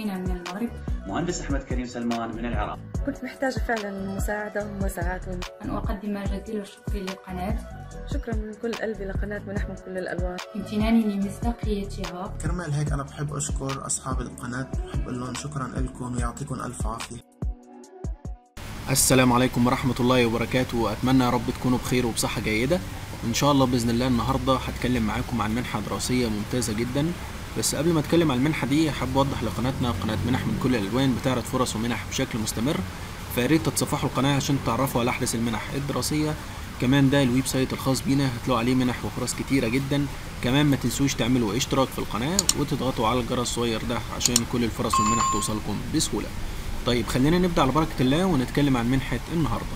أخينا من المغرب. مهندس أحمد كريم سلمان من العراق. كنت محتاجة فعلا مساعدة ومساعات أن أقدم جزيل الشكر للقناة. شكرا من كل قلبي لقناة منح من كل الألوان، امتناني لمصداقيتها. كرمال هيك أنا بحب أشكر أصحاب القناة، بحب أقول لهم شكرا لكم ويعطيكم ألف عافية. السلام عليكم ورحمة الله وبركاته. أتمنى يا رب تكونوا بخير وبصحة جيدة إن شاء الله بإذن الله. النهاردة هتكلم معاكم عن منحة دراسية ممتازة جدا، بس قبل ما أتكلم عن المنحة دي حابب أوضح لقناتنا قناة منح من كل الألوان بتعرض فرص ومنح بشكل مستمر، فياريت تتصفحوا القناة عشان تعرفوا على أحدث المنح الدراسية. كمان ده الويب سايت الخاص بينا، هتلاقوا عليه منح وفرص كتيرة جدا. كمان ما تنسوش تعملوا اشتراك في القناة وتضغطوا على الجرس الصغير ده عشان كل الفرص والمنح توصلكم بسهولة. طيب خلينا نبدأ على بركة الله ونتكلم عن منحة النهاردة.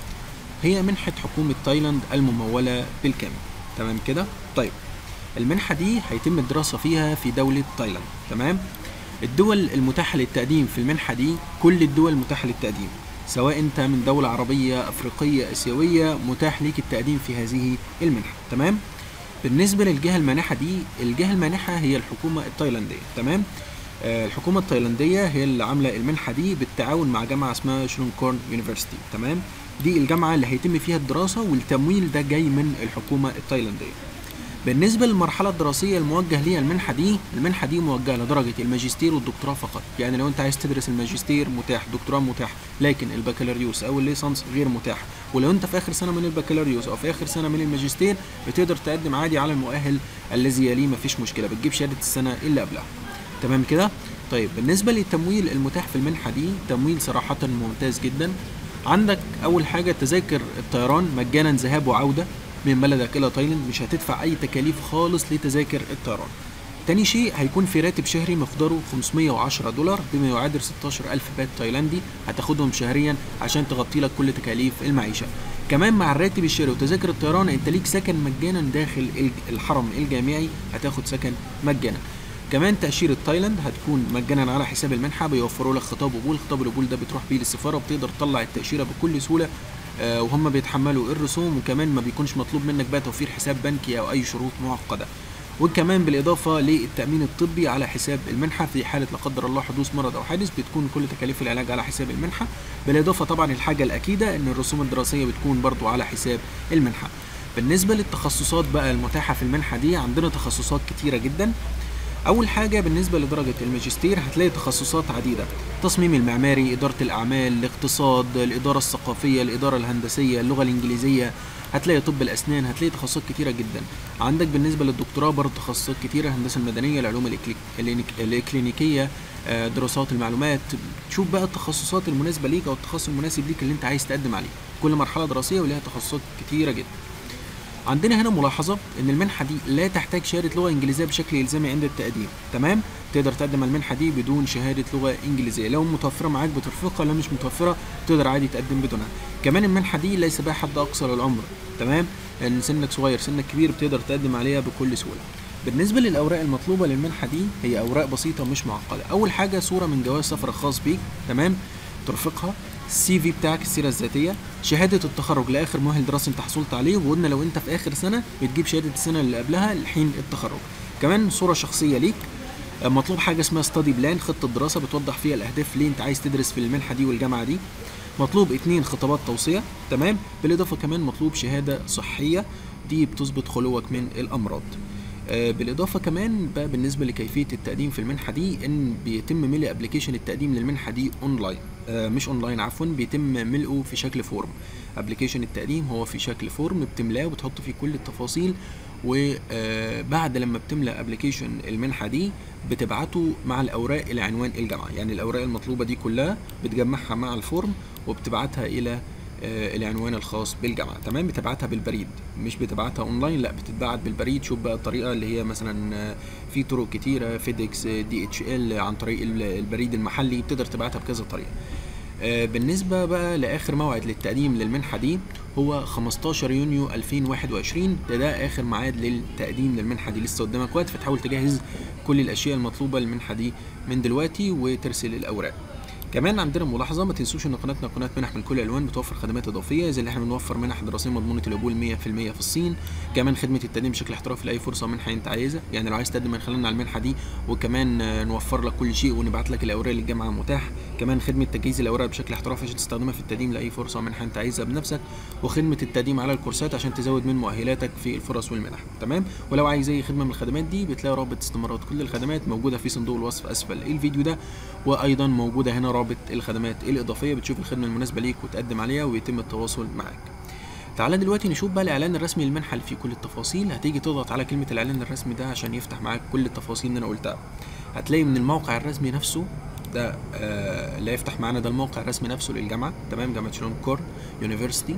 هي منحة حكومة تايلاند الممولة بالكامل، تمام كده؟ طيب المنحة دي هيتم الدراسة فيها في دولة تايلاند، تمام؟ الدول المتاحة للتقديم في المنحة دي كل الدول المتاحة للتقديم، سواء انت من دولة عربية أفريقية آسيوية متاح ليك التقديم في هذه المنحة، تمام؟ بالنسبة للجهة المانحة دي، الجهة المانحة هي الحكومة التايلاندية، تمام؟ الحكومة التايلاندية هي اللي عاملة المنحة دي بالتعاون مع جامعة اسمها شرونكورن يونيفرسيتي، تمام؟ دي الجامعة اللي هيتم فيها الدراسة، والتمويل ده جاي من الحكومة التايلاندية. بالنسبة للمرحلة الدراسية الموجه ليها المنحة دي موجهة لدرجة الماجستير والدكتوراه فقط، يعني لو انت عايز تدرس الماجستير متاح، دكتوراه متاح، لكن البكالوريوس او الليسانس غير متاح. ولو انت في اخر سنة من البكالوريوس او في اخر سنة من الماجستير بتقدر تقدم عادي على المؤهل الذي يليه، مفيش مشكلة، بتجيب شهادة السنة اللي قبلها، تمام كده؟ طيب بالنسبة للتمويل المتاح في المنحة دي، تمويل صراحة ممتاز جدا. عندك اول حاجة تذاكر الطيران مجانا ذهاب وعودة من بلدك الى تايلاند، مش هتدفع اي تكاليف خالص لتذاكر الطيران. تاني شيء هيكون في راتب شهري مقداره $510 بما يعادل 16,000 بات تايلاندي، هتاخدهم شهريا عشان تغطي لك كل تكاليف المعيشة. كمان مع الراتب الشهري وتذاكر الطيران انت ليك سكن مجانا داخل الحرم الجامعي، هتاخد سكن مجانا. كمان تأشيرة تايلاند هتكون مجانا على حساب المنحة، بيوفروا لك خطاب قبول. خطاب القبول ده بتروح بيه للسفارة وبتقدر تطلع التأشيرة بكل سهولة، وهم بيتحملوا الرسوم، وكمان ما بيكونش مطلوب منك بقى توفير حساب بنكي او اي شروط معقده. وكمان بالاضافه للتامين الطبي على حساب المنحه في حاله لا قدر الله حدوث مرض او حادث، بتكون كل تكاليف العلاج على حساب المنحه. بالاضافه طبعا الحاجه الاكيده ان الرسوم الدراسيه بتكون برضو على حساب المنحه. بالنسبه للتخصصات بقى المتاحه في المنحه دي، عندنا تخصصات كتيره جدا. اول حاجه بالنسبه لدرجه الماجستير هتلاقي تخصصات عديده: تصميم المعماري، اداره الاعمال، الاقتصاد، الاداره الثقافيه، الاداره الهندسيه، اللغه الانجليزيه، هتلاقي طب الاسنان، هتلاقي تخصصات كتيره جدا. عندك بالنسبه للدكتوراه برضه تخصصات كتيره: الهندسه المدنيه، العلوم الاكلينيكيه، دراسات المعلومات. تشوف بقى التخصصات المناسبه ليك او التخصص المناسب ليك اللي انت عايز تقدم عليه. كل مرحله دراسيه وليها تخصصات كتيره جدا. عندنا هنا ملاحظة ان المنحة دي لا تحتاج شهادة لغة انجليزية بشكل الزامي عند التقديم، تمام؟ تقدر تقدم على المنحة دي بدون شهادة لغة انجليزية، لو متوفرة معاك بترفقها، لو مش متوفرة تقدر عادي تقدم بدونها. كمان المنحة دي ليس بها حد اقصى للعمر، تمام؟ ان سنك صغير سنك كبير بتقدر تقدم عليها بكل سهولة. بالنسبة للأوراق المطلوبة للمنحة دي هي أوراق بسيطة مش معقدة. أول حاجة صورة من جواز سفر خاص بيك، تمام؟ ترفقها، السي في بتاعك، السيره الذاتيه، شهاده التخرج لاخر مؤهل دراسي انت حصلت عليه، وقلنا لو انت في اخر سنه بتجيب شهاده السنه اللي قبلها لحين التخرج. كمان صوره شخصيه ليك. مطلوب حاجه اسمها ستادي بلان، خطه دراسه بتوضح فيها الاهداف اللي انت عايز تدرس في المنحه دي والجامعه دي. مطلوب 2 خطابات توصيه، تمام؟ بالاضافه كمان مطلوب شهاده صحيه دي بتثبت خلوك من الامراض. بالاضافه كمان بقى بالنسبه لكيفيه التقديم في المنحه دي، ان بيتم ملء ابلكيشن التقديم للمنحه دي اونلاين، مش اونلاين عفوا، بيتم ملئه في شكل فورم. ابلكيشن التقديم هو في شكل فورم بتملاه وبتحط فيه كل التفاصيل، وبعد لما بتملأ ابلكيشن المنحه دي بتبعته مع الاوراق الى عنوان الجامعه، يعني الاوراق المطلوبه دي كلها بتجمعها مع الفورم وبتبعتها الى العنوان الخاص بالجامعه، تمام؟ بتبعتها بالبريد، مش بتبعتها اونلاين، لا بتتبعت بالبريد. شوف بقى الطريقه اللي هي مثلا في طرق كتيره، فيديكس، DHL، عن طريق البريد المحلي، بتقدر تبعتها بكذا طريقه. بالنسبه بقى لاخر موعد للتقديم للمنحه دي هو 15 يونيو 2021، ده اخر ميعاد للتقديم للمنحه دي. لسه قدامك وقت، فتحاول تجهز كل الاشياء المطلوبه للمنحه دي من دلوقتي وترسل الاوراق. كمان عندنا ملاحظه، ما تنسوش ان قناتنا قناه منح من كل الالوان، بتوفر خدمات اضافيه زي اللي احنا بنوفر منح دراسيه مضمونه القبول 100% في الصين، كمان خدمه التقديم بشكل احترافي لاي فرصه منحه انت عايزها، يعني لو عايز تقدم من خلالنا على المنحه دي وكمان نوفر لك كل شيء ونبعت لك الاوراق للجامعه متاح، كمان خدمه تجهيز الاوراق بشكل احترافي عشان تستخدمها في التقديم لاي فرصه منحه انت عايزها بنفسك، وخدمه التقديم على الكورسات عشان تزود من مؤهلاتك في الفرص والمنح. تمام. ولو عايز اي خدمه من الخدمات دي بتلاقي رابط استمارات كل الخدمات موجوده في صندوق الوصف اسفل الفيديو ده، وايضا موجوده هنا رابط الخدمات الاضافيه، بتشوف الخدمه المناسبه ليك وتقدم عليها ويتم التواصل معاك. تعالى دلوقتي نشوف بقى الاعلان الرسمي للمنحه اللي فيه كل التفاصيل. هتيجي تضغط على كلمه الاعلان الرسمي ده عشان يفتح معاك كل التفاصيل اللي انا قلتها. هتلاقي من الموقع الرسمي نفسه ده اللي هيفتح معانا ده الموقع الرسمي نفسه للجامعه. تمام. جامعه شلونكورن يونيفرسيتي.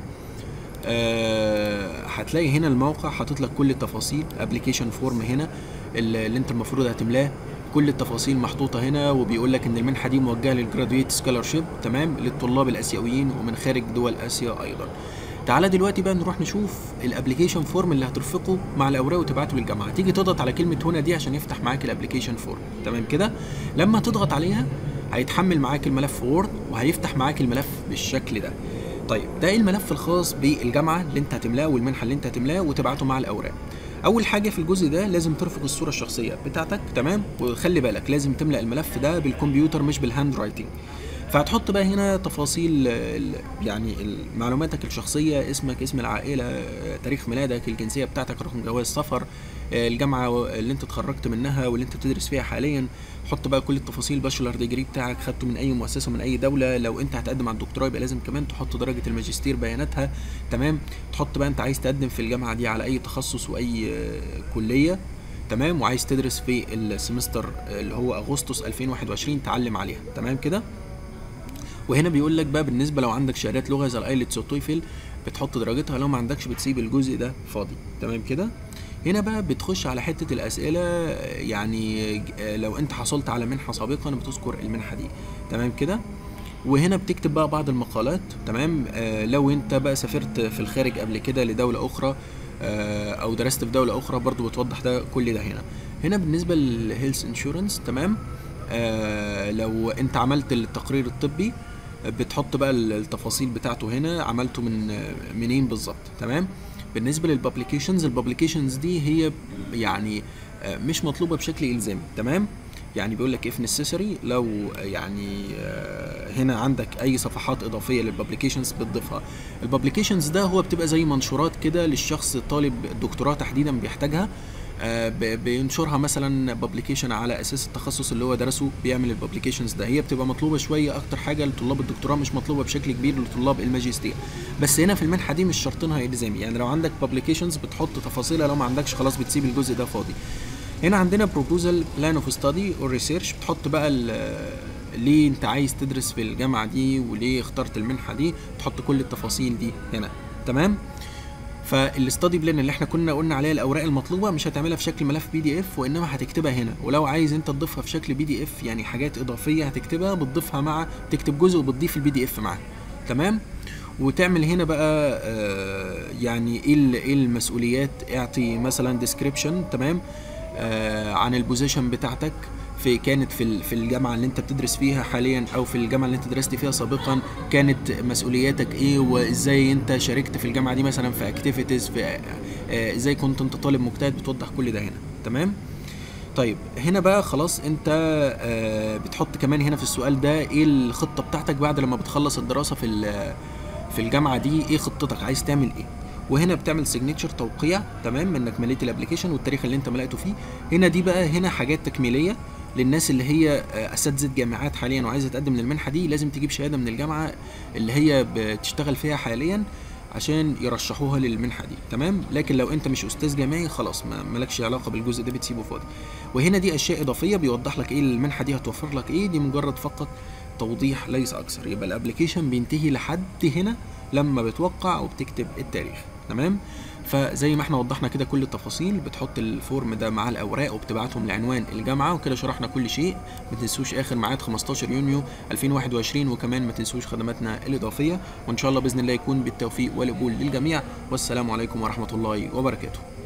هتلاقي هنا الموقع حاطط لك كل التفاصيل، ابلكيشن فورم هنا اللي انت المفروض هتملاه، كل التفاصيل محطوطه هنا، وبيقول لك ان المنحه دي موجهه للجرادويت سكولارشيب. تمام. للطلاب الاسيويين ومن خارج دول اسيا ايضا. تعالى دلوقتي بقى نروح نشوف الابلكيشن فورم اللي هترفقه مع الاوراق وتبعته للجامعه. تيجي تضغط على كلمه هنا دي عشان يفتح معاك الابلكيشن فورم. تمام كده. لما تضغط عليها هيتحمل معاك الملف وورد وهيفتح معاك الملف بالشكل ده. طيب ده الملف الخاص بالجامعه اللي انت هتملاه والمنحه اللي انت هتملاه وتبعته مع الاوراق. اول حاجه في الجزء ده لازم ترفق الصوره الشخصيه بتاعتك. تمام. وخلي بالك لازم تملا الملف ده بالكمبيوتر مش بالهاند رايتنج. فهتحط بقى هنا تفاصيل يعني معلوماتك الشخصيه، اسمك، اسم العائله، تاريخ ميلادك، الجنسيه بتاعتك، رقم جواز سفر، الجامعه اللي انت اتخرجت منها واللي انت بتدرس فيها حاليا. حط بقى كل التفاصيل، باشلر ديجري بتاعك خدته من اي مؤسسه من اي دوله. لو انت هتقدم على الدكتوراه يبقى لازم كمان تحط درجه الماجستير بياناتها. تمام. تحط بقى انت عايز تقدم في الجامعه دي على اي تخصص واي كليه. تمام. وعايز تدرس في السمستر اللي هو اغسطس 2021 تعلم عليها. تمام كده. وهنا بيقول لك بقى بالنسبه لو عندك شهادات لغه زي الايلتس والتويفل بتحط درجتها، لو ما عندكش بتسيب الجزء ده فاضي. تمام كده. هنا بقى بتخش على حته الاسئله، يعني لو انت حصلت على منحه سابقا بتذكر المنحه دي. تمام كده. وهنا بتكتب بقى بعض المقالات. تمام. لو انت بقى سافرت في الخارج قبل كده لدوله اخرى او درست في دوله اخرى برضو بتوضح ده كل ده هنا. هنا بالنسبه للهيلث انشورنس. تمام. لو انت عملت التقرير الطبي بتحط بقى التفاصيل بتاعته هنا، عملته منين بالظبط. تمام. بالنسبه البابليكيشنز دي هي يعني مش مطلوبه بشكل الزامي. تمام. يعني بيقول لك if necessary، لو يعني هنا عندك اي صفحات اضافيه للبابليكيشنز بتضيفها. البابليكيشنز ده هو بتبقى زي منشورات كده للشخص طالب الدكتوراه تحديدا بيحتاجها، بينشرها مثلا بابليكيشن على اساس التخصص اللي هو درسه، بيعمل البابليكيشنز ده. هي بتبقى مطلوبه شويه اكتر حاجه لطلاب الدكتوراه، مش مطلوبه بشكل كبير لطلاب الماجستير. بس هنا في المنحه دي مش شرطينها الزامي، يعني لو عندك بابليكيشنز بتحط تفاصيلها، لو ما عندكش خلاص بتسيب الجزء ده فاضي. هنا عندنا بروبوزال بلان اوف ستادي اور ريسيرش، بتحط بقى ليه انت عايز تدرس في الجامعه دي وليه اخترت المنحه دي، تحط كل التفاصيل دي هنا. تمام. فالاستادي بلان اللي احنا كنا قلنا عليها الاوراق المطلوبه مش هتعملها في شكل ملف PDF، وانما هتكتبها هنا. ولو عايز انت تضيفها في شكل PDF يعني حاجات اضافيه هتكتبها، بتضيفها مع تكتب جزء وبتضيف PDF معاه. تمام. وتعمل هنا بقى يعني ايه المسؤوليات، اعطي مثلا ديسكريبشن. تمام. عن البوزيشن بتاعتك كانت في الجامعه اللي انت بتدرس فيها حاليا او في الجامعه اللي انت درست فيها سابقا، كانت مسؤولياتك ايه، وازاي انت شاركت في الجامعه دي مثلا في اكتيفيتيز، في ازاي كنت انت طالب مجتهد، بتوضح كل ده هنا. تمام. طيب هنا بقى خلاص انت بتحط كمان هنا في السؤال ده ايه الخطه بتاعتك بعد لما بتخلص الدراسه في الجامعه دي، ايه خطتك، عايز تعمل ايه. وهنا بتعمل سيجنتشر توقيع. تمام. انك مليت الابلكيشن والتاريخ اللي انت مليته فيه. هنا دي بقى هنا حاجات تكميليه للناس اللي هي اساتذه جامعات حاليا وعايزه تقدم للمنحه دي. لازم تجيب شهاده من الجامعه اللي هي بتشتغل فيها حاليا عشان يرشحوها للمنحه دي. تمام. لكن لو انت مش استاذ جامعي خلاص مالكش علاقه بالجزء ده، بتسيبه فاضي. وهنا دي اشياء اضافيه بيوضح لك ايه المنحه دي هتوفر لك ايه، دي مجرد فقط توضيح ليس اكثر. يبقى الابلكيشن بينتهي لحد هنا لما بتوقع وبتكتب التاريخ. تمام. فزي ما احنا وضحنا كده كل التفاصيل، بتحط الفورم ده مع الاوراق وبتبعتهم لعنوان الجامعه. وكده شرحنا كل شيء. ما تنسوش اخر ميعاد 15 يونيو 2021، وكمان ما تنسوش خدماتنا الاضافيه، وان شاء الله باذن الله يكون بالتوفيق والقبول للجميع. والسلام عليكم ورحمه الله وبركاته.